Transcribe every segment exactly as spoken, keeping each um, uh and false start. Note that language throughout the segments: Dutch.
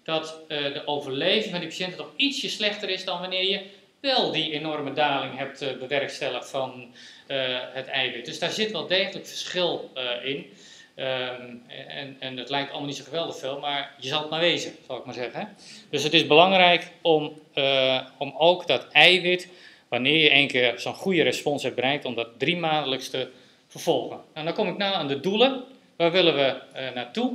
dat uh, de overleving van die patiënten toch ietsje slechter is dan wanneer je wel die enorme daling hebt uh, bewerkstelligd van uh, het eiwit. Dus daar zit wel degelijk verschil uh, in. Um, en, en het lijkt allemaal niet zo geweldig veel, maar je zal het maar wezen, zal ik maar zeggen. Hè? Dus het is belangrijk om, uh, om ook dat eiwit, wanneer je één keer zo'n goede respons hebt bereikt, om dat drie maandelijks te vervolgen. Nou, dan kom ik nou aan de doelen. Waar willen we uh, naartoe?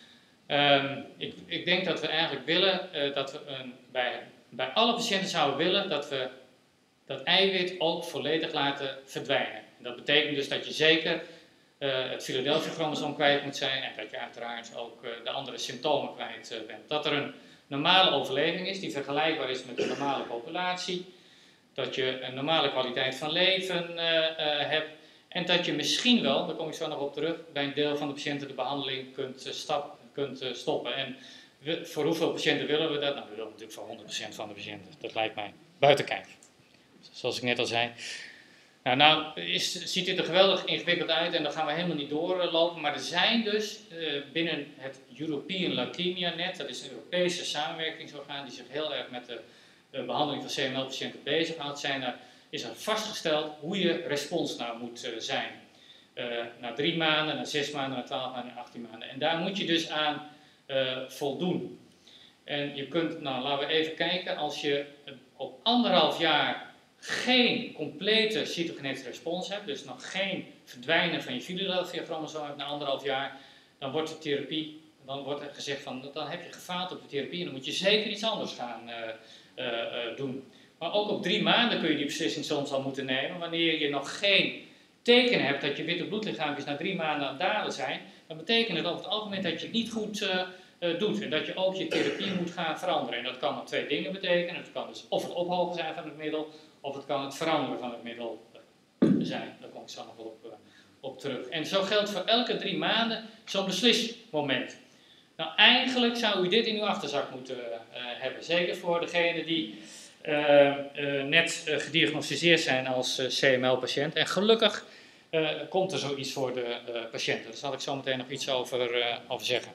Um, ik, ik denk dat we eigenlijk willen, uh, dat we uh, bij, bij alle patiënten zouden willen dat we dat eiwit ook volledig laten verdwijnen. En dat betekent dus dat je zeker uh, het Philadelphia-chromosoom kwijt moet zijn en dat je uiteraard ook uh, de andere symptomen kwijt uh, bent. Dat er een normale overleving is die vergelijkbaar is met de normale populatie. Dat je een normale kwaliteit van leven uh, uh, hebt. En dat je misschien wel, daar kom ik zo nog op terug, bij een deel van de patiënten de behandeling kunt, uh, stap, kunt uh, stoppen. En we, voor hoeveel patiënten willen we dat? Nou, we willen natuurlijk voor honderd procent van de patiënten. Dat lijkt mij buiten kijf. Zoals ik net al zei. Nou, nou is, ziet dit er geweldig ingewikkeld uit en daar gaan we helemaal niet doorlopen. Maar er zijn dus uh, binnen het European Leukemia Net, dat is een Europese samenwerkingsorgaan die zich heel erg met de, de behandeling van C M L-patiënten bezighoudt, zijn er, is er vastgesteld hoe je respons nou moet uh, zijn. Uh, na drie maanden, na zes maanden, na twaalf maanden, na achttien maanden. En daar moet je dus aan uh, voldoen. En je kunt, nou laten we even kijken, als je op anderhalf jaar geen complete cytogenetische respons hebt, dus nog geen verdwijnen van je Philadelphia-chromosoom hebt na anderhalf jaar, dan wordt de therapie, dan wordt er gezegd van, dan heb je gefaald op de therapie en dan moet je zeker iets anders gaan uh, uh, uh, doen. Maar ook op drie maanden kun je die beslissing soms al moeten nemen, wanneer je nog geen teken hebt dat je witte bloedlichaampjes na drie maanden aan het dalen zijn, dan betekent het over het algemeen dat je het niet goed uh, uh, doet en dat je ook je therapie moet gaan veranderen. En dat kan dan twee dingen betekenen. Het kan dus of het ophogen zijn van het middel, of het kan het veranderen van het middel zijn. Daar kom ik zo nog op, uh, op terug. En zo geldt voor elke drie maanden zo'n beslismoment. Nou, eigenlijk zou u dit in uw achterzak moeten uh, hebben. Zeker voor degenen die uh, uh, net uh, gediagnosticeerd zijn als uh, C M L-patiënt. En gelukkig uh, komt er zoiets voor de uh, patiënten. Daar zal ik zo meteen nog iets over, uh, over zeggen.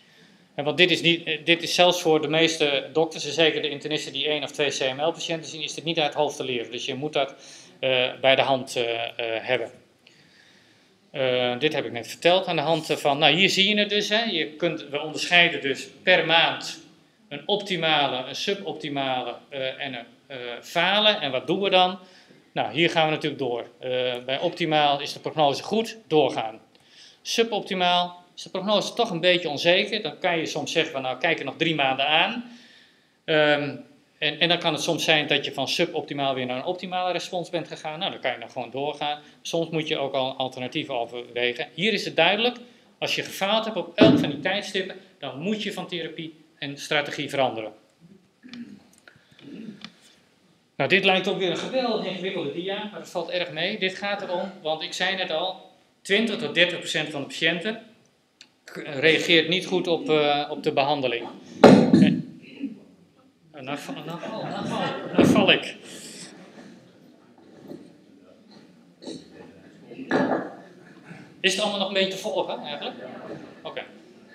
En want dit is, niet, dit is zelfs voor de meeste dokters, en zeker de internisten die één of twee C M L-patiënten zien, is dit niet uit het hoofd te leren. Dus je moet dat uh, bij de hand uh, uh, hebben. Uh, dit heb ik net verteld aan de hand van, nou hier zie je het dus. Hè. Je kunt, we onderscheiden dus per maand een optimale, een suboptimale uh, en een uh, fale. En wat doen we dan? Nou, hier gaan we natuurlijk door. Uh, bij optimaal is de prognose goed, doorgaan. Suboptimaal is de prognose toch een beetje onzeker. Dan kan je soms zeggen van nou kijk er nog drie maanden aan. Um, en, en dan kan het soms zijn dat je van suboptimaal weer naar een optimale respons bent gegaan. Nou dan kan je dan gewoon doorgaan. Soms moet je ook al alternatieven overwegen. Hier is het duidelijk. Als je gefaald hebt op elk van die tijdstippen, dan moet je van therapie en strategie veranderen. Nou dit lijkt ook weer een geweldig ingewikkelde dia, maar dat valt erg mee. Dit gaat erom, want ik zei net al, twintig tot dertig procent van de patiënten reageert niet goed op, uh, op de behandeling. En, nou, nou, nou, nou, nou, nou val ik. Is het allemaal nog een beetje te volgen eigenlijk? Oké.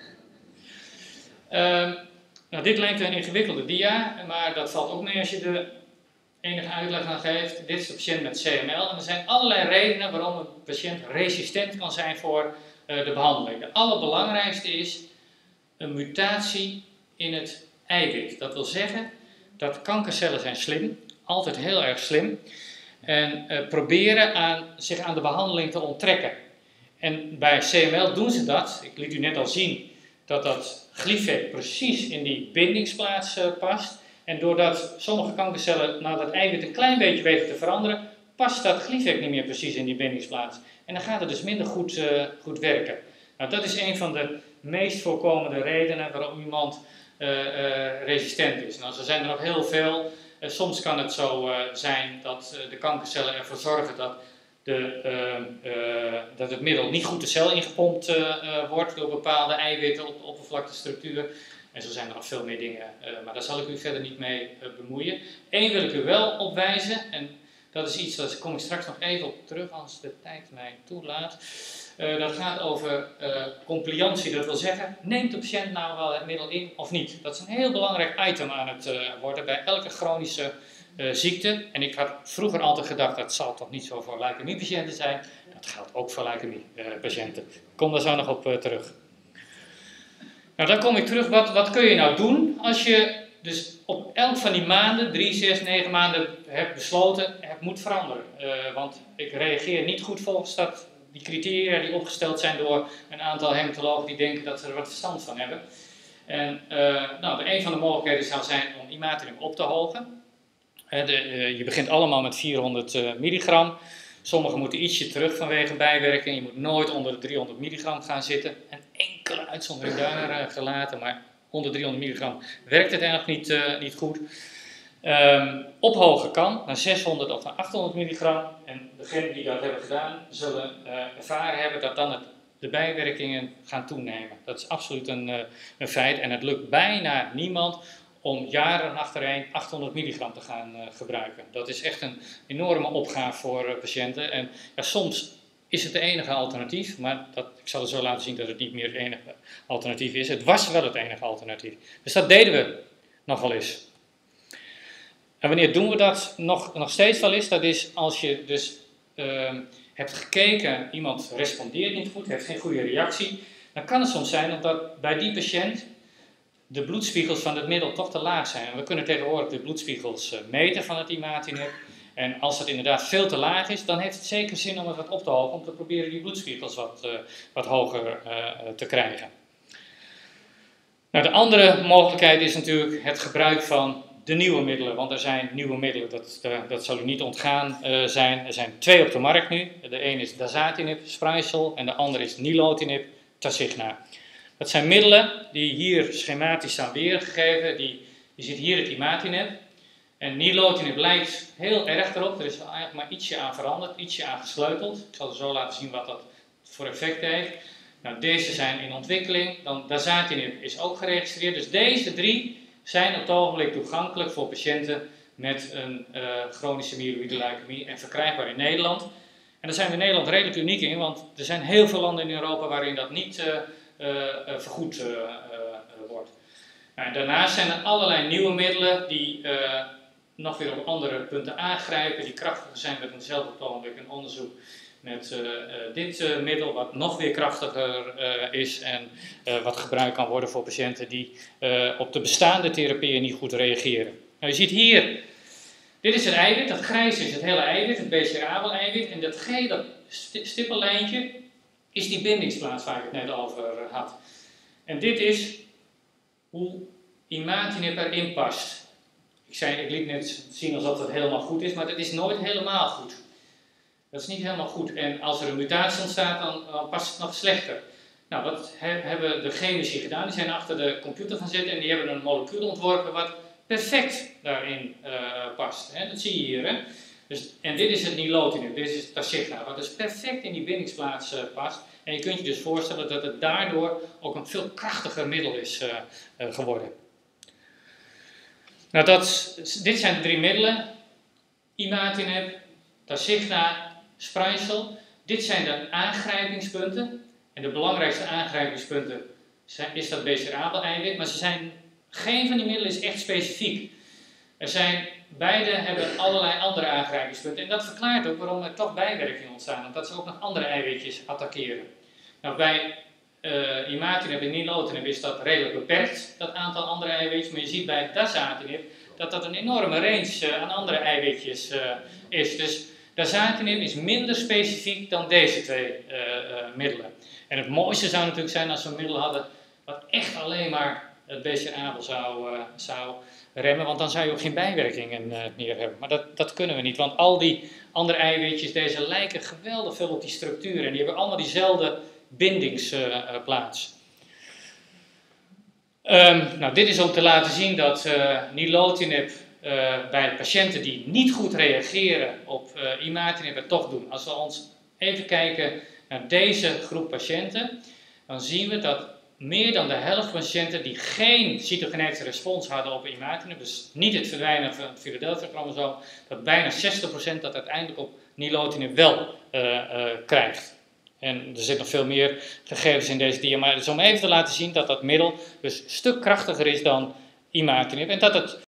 Okay. Um, nou, dit lijkt een ingewikkelde dia, maar dat valt ook mee als je de enige uitleg aan geeft. Dit is de patiënt met C M L en er zijn allerlei redenen waarom een patiënt resistent kan zijn voor uh, de behandeling. De allerbelangrijkste is een mutatie in het eiwit. Dat wil zeggen dat kankercellen zijn slim, altijd heel erg slim, en uh, proberen aan, zich aan de behandeling te onttrekken. En bij C M L doen ze dat. Ik liet u net al zien dat dat glyfec precies in die bindingsplaats uh, past. En doordat sommige kankercellen nou dat eiwit een klein beetje weten te veranderen, past dat glyfec niet meer precies in die bindingsplaats. En dan gaat het dus minder goed, uh, goed werken. Nou, dat is een van de meest voorkomende redenen waarom iemand uh, uh, resistent is. Nou, zo zijn er nog heel veel. Uh, soms kan het zo uh, zijn dat uh, de kankercellen ervoor zorgen dat, de, uh, uh, dat het middel niet goed de cel ingepompt uh, uh, wordt door bepaalde eiwitten op de oppervlaktestructuur. En zo zijn er nog veel meer dingen, uh, maar daar zal ik u verder niet mee uh, bemoeien. Eén wil ik u wel opwijzen, en Dat is iets, daar kom ik straks nog even op terug als de tijd mij toelaat. Uh, dat gaat over uh, compliantie, dat wil zeggen, neemt de patiënt nou wel het middel in of niet? Dat is een heel belangrijk item aan het uh, worden bij elke chronische uh, ziekte. En ik had vroeger altijd gedacht, dat zal toch niet zo voor leukemiepatiënten zijn. Dat geldt ook voor leukemiepatiënten. Ik kom daar zo nog op uh, terug. Nou, dan kom ik terug, wat, wat kun je nou doen als je dus op elk van die maanden, drie, zes, negen maanden, hebt besloten, het moet veranderen. Uh, want ik reageer niet goed volgens dat, die criteria die opgesteld zijn door een aantal hematologen die denken dat ze er wat verstand van hebben. En uh, nou, een van de mogelijkheden zou zijn om imatinib op te hogen. Uh, de, uh, je begint allemaal met vierhonderd uh, milligram. Sommigen moeten ietsje terug vanwege bijwerking. Je moet nooit onder de driehonderd milligram gaan zitten. Een enkele uitzondering daar uh, gelaten, maar onder driehonderd milligram werkt het eigenlijk niet, uh, niet goed. Um, ophogen kan naar zeshonderd of naar achthonderd milligram. En degenen die dat hebben gedaan, zullen uh, ervaren hebben dat dan het, de bijwerkingen gaan toenemen. Dat is absoluut een, uh, een feit. En het lukt bijna niemand om jaren achtereen achthonderd milligram te gaan uh, gebruiken. Dat is echt een enorme opgave voor uh, patiënten. En ja, soms is het de enige alternatief, maar dat, ik zal er zo laten zien dat het niet meer het enige alternatief is. Het was wel het enige alternatief. Dus dat deden we nogal eens. En wanneer doen we dat nog, nog steeds wel eens? Dat is als je dus uh, hebt gekeken, iemand respondeert niet goed, heeft geen goede reactie. Dan kan het soms zijn omdat bij die patiënt de bloedspiegels van het middel toch te laag zijn. En we kunnen tegenwoordig de bloedspiegels uh, meten van het imatinib. En als het inderdaad veel te laag is, dan heeft het zeker zin om het wat op te hogen, om te proberen die bloedspiegels wat, uh, wat hoger uh, te krijgen. Nou, de andere mogelijkheid is natuurlijk het gebruik van de nieuwe middelen, want er zijn nieuwe middelen, dat, uh, dat zal u niet ontgaan uh, zijn. Er zijn twee op de markt nu. De een is dasatinib, Sprycel, en de andere is nilotinib, Tasigna. Dat zijn middelen die hier schematisch staan weergegeven. Die, je ziet hier het imatinib. En nilotinib lijkt heel erg erop. Er is eigenlijk maar ietsje aan veranderd, ietsje aan gesleuteld. Ik zal er zo laten zien wat dat voor effect heeft. Nou, deze zijn in ontwikkeling. Dan dasatinib is ook geregistreerd. Dus deze drie zijn op het ogenblik toegankelijk voor patiënten met een uh, chronische myeloïde leukemie en verkrijgbaar in Nederland. En daar zijn we in Nederland redelijk uniek in, want er zijn heel veel landen in Europa waarin dat niet uh, uh, uh, vergoed uh, uh, wordt. Nou, daarnaast zijn er allerlei nieuwe middelen die uh, nog weer op andere punten aangrijpen, die krachtiger zijn. We doen zelf op het ogenblik een onderzoek met uh, uh, dit uh, middel, wat nog weer krachtiger uh, is en uh, wat gebruikt kan worden voor patiënten die uh, op de bestaande therapieën niet goed reageren. Nou, je ziet hier, dit is het eiwit, dat grijs is het hele eiwit, het B C R A-eiwit, en dat gele stippellijntje is die bindingsplaats waar ik het net over had. En dit is hoe imatinib erin past. Ik zei, ik liet net zien alsof het helemaal goed is, maar dat is nooit helemaal goed. Dat is niet helemaal goed. En als er een mutatie ontstaat, dan, dan past het nog slechter. Nou, wat he, hebben de chemici gedaan? Die zijn achter de computer gaan zitten en die hebben een molecuul ontworpen wat perfect daarin uh, past. Hè? Dat zie je hier. Hè? Dus, en dit is het nilotinib, dit is Tasigna, wat dus perfect in die bindingsplaats uh, past. En je kunt je dus voorstellen dat het daardoor ook een veel krachtiger middel is uh, uh, geworden. Nou, dat, dit zijn de drie middelen. Imatinib, Tasigna, Sprycel. Dit zijn de aangrijpingspunten. En de belangrijkste aangrijpingspunten zijn, is dat B C R A-eiwit. Maar ze zijn, geen van die middelen is echt specifiek. Er zijn, beide hebben allerlei andere aangrijpingspunten. En dat verklaart ook waarom er toch bijwerkingen ontstaan. Omdat ze ook nog andere eiwitjes attackeren. Nou, bij uh, imatinib en nilotinib is dat redelijk beperkt, dat aantal andere eiwitjes. Maar je ziet bij dasatinib dat dat een enorme range uh, aan andere eiwitjes uh, is. Dus dasatinib is minder specifiek dan deze twee uh, uh, middelen. En het mooiste zou natuurlijk zijn als we een middel hadden wat echt alleen maar het B C R A zou, uh, zou remmen, want dan zou je ook geen bijwerkingen uh, meer hebben. Maar dat, dat kunnen we niet, want al die andere eiwitjes, deze lijken geweldig veel op die structuur en die hebben allemaal diezelfde bindingsplaats. Uh, um, nou, dit is om te laten zien dat uh, nilotinib uh, bij patiënten die niet goed reageren op uh, imatinib het toch doen. Als we ons even kijken naar deze groep patiënten, dan zien we dat meer dan de helft van patiënten die geen cytogenetische respons hadden op imatinib, dus niet het verdwijnen van het Philadelphia-chromosoom, dat bijna zestig procent dat uiteindelijk op nilotinib wel uh, uh, krijgt. En er zitten nog veel meer gegevens in deze dia, maar dus om even te laten zien dat dat middel dus een stuk krachtiger is dan imatinib en dat het